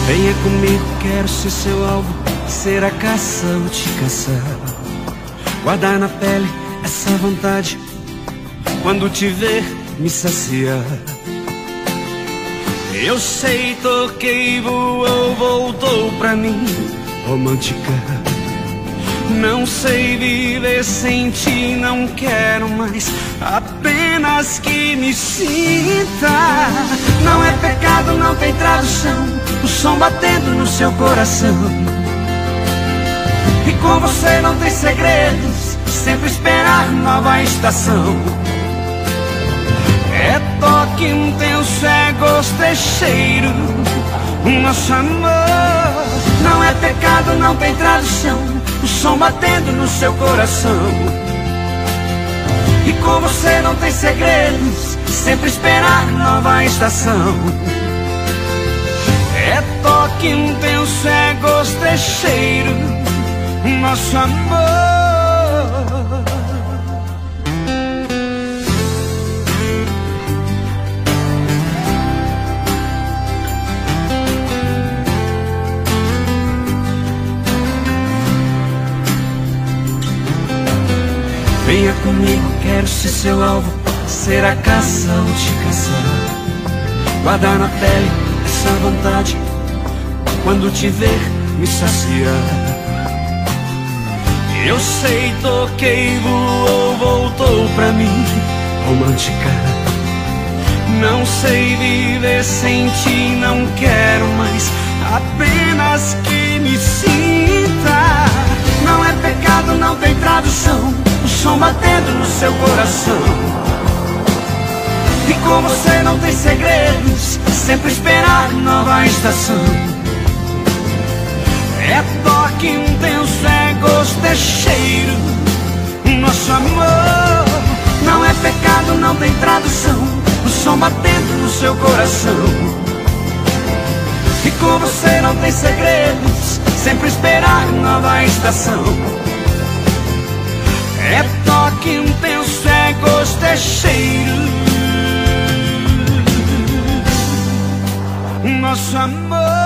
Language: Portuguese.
Venha comigo, quero ser seu alvo, ser a caça ou te caçar. Guardar na pele essa vontade, quando te ver me saciar. Eu sei, toquei, voou, voltou pra mim, romântica. Não sei viver sem ti, não quero mais, apenas que me sinta. Não é pecado, não tem tradução, o som batendo no seu coração. E com você não tem segredos, sempre esperar nova estação. É toque intenso, é gosto, é cheiro, nosso amor. Não é pecado, não tem tradução, o som batendo no seu coração. E com você não tem segredos, sempre esperar nova estação. É toque intenso, é gosto, é cheiro, nosso amor. Venha comigo, quero ser seu alvo, ser a caça ou te caçar. Guardar na pele essa vontade, quando te ver me saciar. Eu sei, toquei, voou, voltou pra mim, romântica. Não sei viver sem ti, não quero mais, apenas que me sinta. Não é pecado, não tem tradução, o som batendo no seu coração. E com você não tem segredos, sempre esperar nova estação. É toque intenso, é gosto, é cheiro, nosso amor. Não é pecado, não tem tradução, o som batendo no seu coração. E com você não tem segredos, sempre esperar nova estação. É toque intenso, é gosto, é cheiro, nosso amor.